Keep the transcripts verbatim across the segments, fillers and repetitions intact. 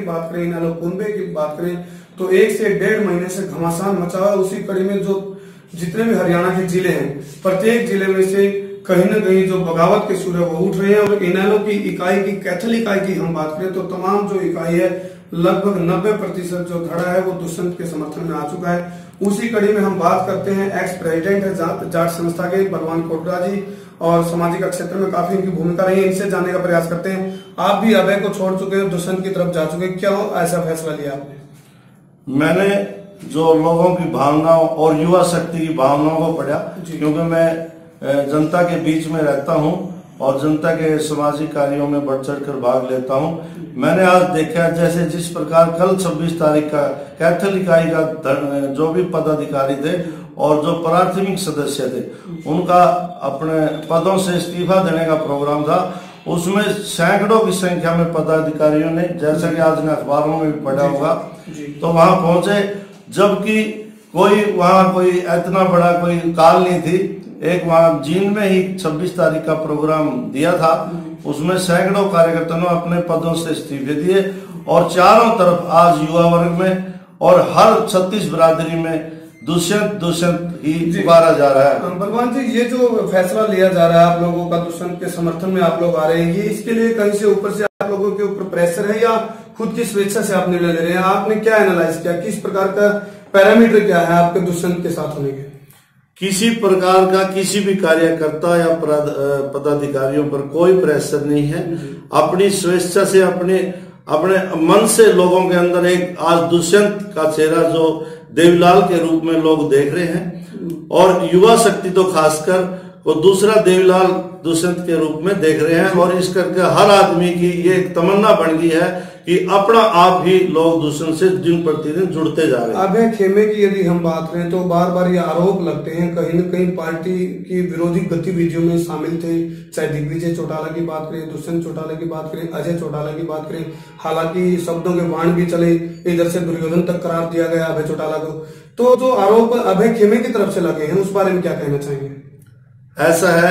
बात करें, इनेलो कुंभे की बात करें तो एक से डेढ़ महीने से घमासान मचा हुआ। उसी कड़ी में जो जितने भी हरियाणा के जिले हैं, प्रत्येक जिले में से कहीं न कहीं जो बगावत के सूर्य वो उठ रहे हैं। और इनेलो की इकाई की, कैथल इकाई की हम बात करें तो तमाम जो इकाई है लगभग नब्बे प्रतिशत जो धड़ा है वो दुष्यंत के समर्थन में आ चुका है। उसी कड़ी में हम बात करते हैं एक्स प्रेसिडेंट है जाट, जाट संस्था के बलवान कोटरा जी, और सामाजिक क्षेत्र में काफी इनकी भूमिका रही है। इनसे जानने का प्रयास करते हैं। आप भी अभय को छोड़ चुके हैं, दुष्यंत की तरफ जा चुके हैं, क्यों ऐसा फैसला लिया आपने? मैंने जो लोगों की भावनाओं और युवा शक्ति की भावनाओं को पढ़ा, क्योंकि मैं जनता के बीच में रहता हूं और जनता के सामाजिक कार्यों में बढ़ चढ़ कर भाग लेता हूं। मैंने आज देखा जैसे जिस प्रकार कल छब्बीस तारीख का कैथल इकाई का जो भी पदाधिकारी थे और जो प्राथमिक सदस्य थे उनका अपने पदों से इस्तीफा देने का प्रोग्राम था, उसमें सैकड़ों की संख्या में पदाधिकारियों ने, जैसा कि आज ने अखबारों में भी पढ़ा होगा, तो वहां पहुंचे, जबकि कोई वहां कोई इतना बड़ा कोई काल नहीं थी। एक वहां जींद में ही छब्बीस तारीख का प्रोग्राम दिया था, उसमें सैकड़ों कार्यकर्ताओं ने अपने पदों से इस्तीफे दिए और चारों तरफ आज युवा वर्ग में और हर छत्तीस बिरादरी में दुष्यंत दुष्यंत ही पुकारा जा रहा है। बलवान जी, ये जो फैसला लिया जा रहा है आप लोगों का, दुष्यंत के समर्थन में आप लोग आ रहे हैं, ये इसके लिए कहीं से ऊपर से आप लोगों के ऊपर प्रेशर है या खुद की स्वेच्छा से आप निर्णय ले रहे हैं? आपने क्या एनालाइज किया, किस प्रकार का पैरामीटर क्या है आपके दुष्यंत के साथ होने के? किसी प्रकार का किसी भी कार्यकर्ता या पदाधिकारियों पर कोई प्रेशर नहीं है। अपनी स्वेच्छा से अपने अपने मन से लोगों के अंदर एक आज दुष्यंत का चेहरा जो देवीलाल के रूप में लोग देख रहे हैं और युवा शक्ति तो खासकर वो दूसरा देवीलाल दुष्यंत के रूप में देख रहे हैं। और इस करके हर आदमी की ये एक तमन्ना बन गई है कि अपना आप ही लोग दुष्यंत से दिन प्रतिदिन जुड़ते जा रहे हैं। अभय खेमे की यदि हम बात करें तो बार बार ये आरोप लगते हैं कहीं न कहीं पार्टी की विरोधी गतिविधियों में शामिल थे, चाहे दिग्विजय चौटाला की बात करें, दुष्यंत चौटाला की बात करें, अजय चौटाला की बात करें। हालांकि शब्दों के बाण भी चले, इधर से दुर्योधन तक करार दिया गया अभय चौटाला को। तो जो आरोप अभय खेमे की तरफ से लगे हैं उस बारे में क्या कहना चाहेंगे? ऐसा है,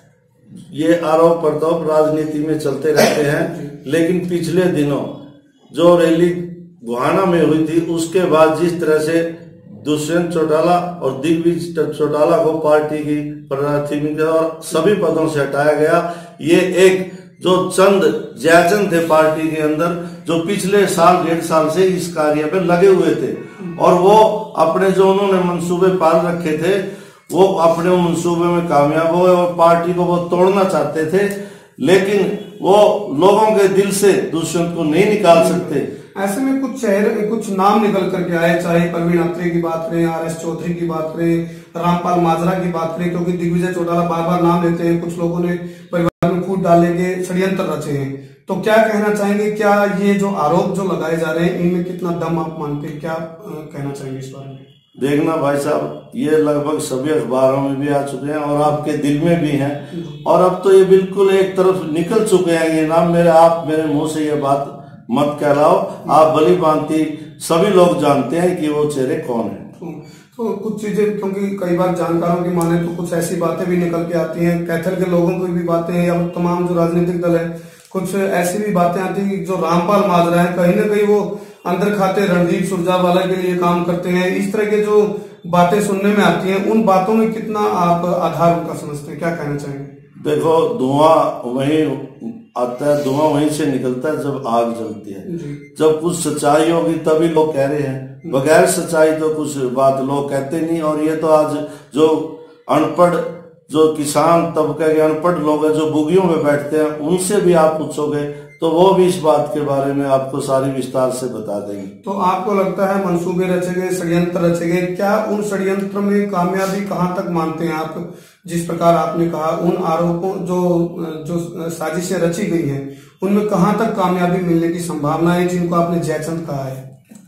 ये आरोप प्रत्यारोप राजनीति में चलते रहते हैं, लेकिन पिछले दिनों जो रैली गुहाना में हुई थी उसके बाद जिस तरह से दुष्यंत चौटाला और दिग्विजय चौटाला को पार्टी की प्राथमिकता और सभी पदों से हटाया गया, ये एक जो चंद जयचंद थे पार्टी के अंदर जो पिछले साल डेढ़ साल से इस कार्य पे लगे हुए थे और वो अपने जो उन्होंने मंसूबे पाल रखे थे वो अपने मंसूबे में कामयाब हुए और पार्टी को वो तोड़ना चाहते थे, लेकिन वो लोगों के दिल से दुष्यंत को नहीं निकाल सकते। ऐसे में कुछ चेहरे, कुछ नाम निकल करके आए, चाहे परवीन अत्रे की बात करें, आर एस चौधरी की बात करें, रामपाल माजरा की बात करें, क्योंकि दिग्विजय चौटाला बार बार नाम लेते हैं। कुछ लोगों ने परिवार में फूट डालने के षड्यंत्र रचे हैं, तो क्या कहना चाहेंगे? क्या ये जो आरोप जो लगाए जा रहे हैं इनमें कितना दम आप मानते हैं? क्या कहना चाहेंगे इस बारे में? देखना भाई साहब, ये लगभग सभी अखबारों में भी आ चुके हैं और आपके दिल में भी हैं और अब तो ये बिल्कुल एक तरफ निकल चुके हैं ये नाम। मेरे आप मेरे मुंह से ये बात मत कहलाओ, आप भली भांति सभी लोग जानते हैं कि वो चेहरे कौन है। तो कुछ चीजें, क्योंकि कई बार जानकारों की माने तो कुछ ऐसी बातें भी निकल के आती हैं, कैथल के लोगों की भी बातें या तमाम जो राजनीतिक दल है कुछ ऐसी भी बातें आती है जो रामपाल माजरा है कहीं ना कहीं वो अंदर खाते रणदीप सुरजेवाला के लिए काम करते हैं। इस तरह के जो बातें सुनने में आती हैं, उन बातों में कितना आप आधार उनका समझते हैं? क्या कहना चाहेंगे? देखो, धुआं वहीं आता है, धुआं वहीं से निकलता है जब आग जलती है। जब कुछ सच्चाई होगी तभी लोग कह रहे हैं, बगैर सच्चाई तो कुछ बात लोग कहते नहीं। और ये तो आज जो अनपढ़ जो किसान तबके के अनपढ़ लोग हैं जो बुगियों में बैठते हैं उनसे भी आप पूछोगे तो वो भी इस बात के बारे में आपको सारी विस्तार से बता देंगे। तो आपको लगता है मंसूबे रचे गए, षड्यंत्र रचे गए, क्या उन षड्यंत्र में कामयाबी कहाँ तक मानते हैं आप? जिस प्रकार आपने कहा उन आरोपों जो जो साजिशें रची गई हैं उनमें कहाँ तक कामयाबी मिलने की संभावना है जिनको आपने जयचंद कहा है?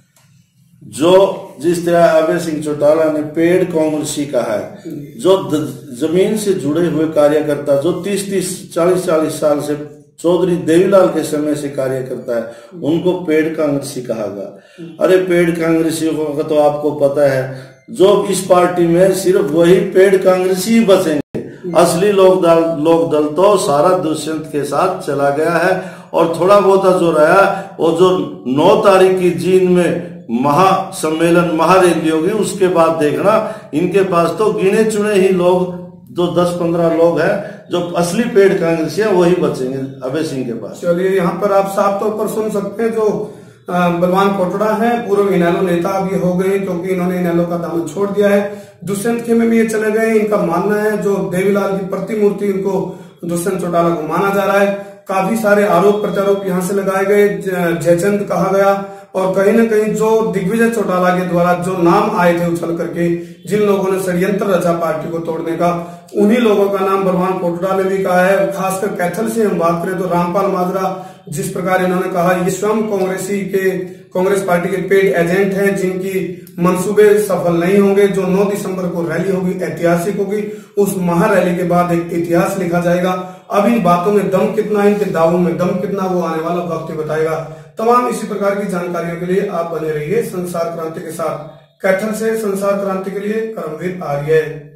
जो जिस तरह अभय सिंह चौटाला ने पेड़ कांग्रेसी कहा है, जो जमीन से जुड़े हुए कार्यकर्ता जो तीस तीस चालीस चालीस साल से चौधरी देवीलाल के समय से कार्य करता है उनको पेड़ कांग्रेसी कहा गया। अरे पेड़ कांग्रेसियों का तो आपको पता है, जो इस पार्टी में सिर्फ वही पेड़ कांग्रेसी ही बचेंगे। असली लोक दल लोक दल तो सारा दुष्यंत के साथ चला गया है और थोड़ा बहुत जो रहा वो जो नौ तारीख की जींद में महासम्मेलन महारैली होगी उसके बाद देखना। इनके पास तो गिने चुने ही लोग, जो दस पंद्रह लोग हैं जो असली पेड़ कांग्रेसी है, वही बचेंगे अभय सिंह के पास। चलिए, यहाँ पर आप साफ तौर पर सुन सकते हैं जो बलवान कोटड़ा है पूर्व इनेलो नेता अभी हो गए, क्योंकि इन्होंने इनेलो का दामन छोड़ दिया है। दुष्यंत खेमे में ये चले गए। इनका मानना है जो देवीलाल की प्रतिमूर्ति इनको दुष्यंत चौटाला को माना जा रहा है। काफी सारे आरोप प्रत्यारोप यहाँ से लगाए गए, जयचंद कहा गया, और कहीं न कहीं जो दिग्विजय चौटाला के द्वारा जो नाम आए थे उछल करके, जिन लोगों ने षड्यंत्र रचा पार्टी को तोड़ने का, उन्हीं लोगों का नाम बलवान कोटड़ा ने भी कहा है। खासकर कैथल से हम बात करें तो रामपाल माजरा, जिस प्रकार इन्होंने कहा, ये स्वयं कांग्रेसी के कांग्रेस पार्टी के पेड एजेंट हैं, जिनकी मंसूबे सफल नहीं होंगे। जो नौ दिसंबर को रैली होगी ऐतिहासिक होगी, उस महारैली के बाद एक इतिहास लिखा जाएगा। अब इन बातों में दम कितना, इनके दावों में दम कितना, वो आने वाला वक्त बताएगा। तमाम इसी प्रकार की जानकारियों के लिए आप बने रहिए संसार क्रांति के साथ। कैथल से संसार क्रांति के लिए करमवीर आर्य।